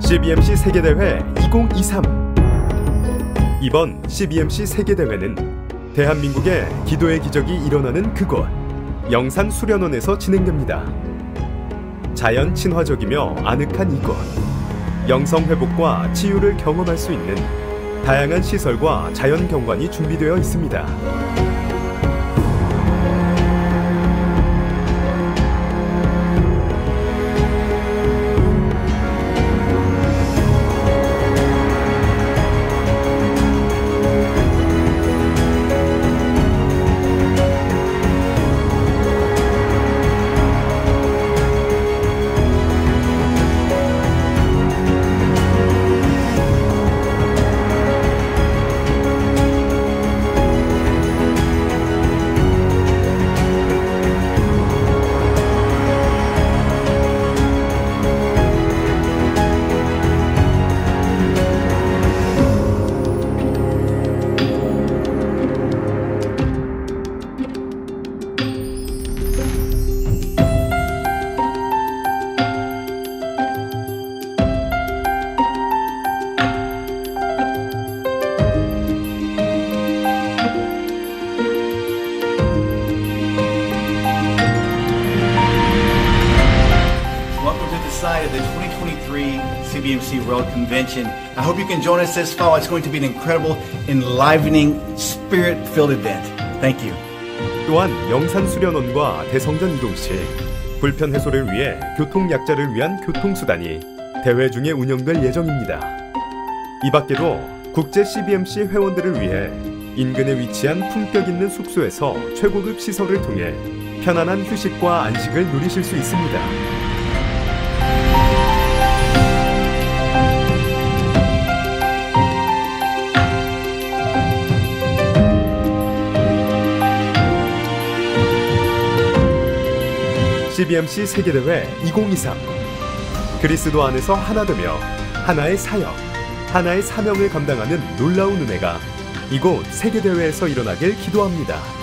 CBMC 세계대회 2023. 이번 CBMC 세계대회는 대한민국의 기도의 기적이 일어나는 그곳 영산수련원에서 진행됩니다. 자연 친화적이며 아늑한 이곳, 영성 회복과 치유를 경험할 수 있는 다양한 시설과 자연 경관이 준비되어 있습니다. Side of the 2023 CBMC World Convention. I hope you can join us this fall. It's going to be an incredible, enlivening, spirit-filled event. Thank you. 또한 영산수련원과 대성전 이동 시 불편 해소를 위해 교통약자를 위한 교통수단이 대회 중에 운영될 예정입니다. 이 밖에도 국제 CBMC 회원들을 위해 인근에 위치한 품격 있는 숙소에서 최고급 시설을 통해 편안한 휴식과 안식을 누리실 수 있습니다. CBMC 세계대회 2023. 그리스도 안에서 하나 되며 하나의 사역, 하나의 사명을 감당하는 놀라운 은혜가 이곳 세계대회에서 일어나길 기도합니다.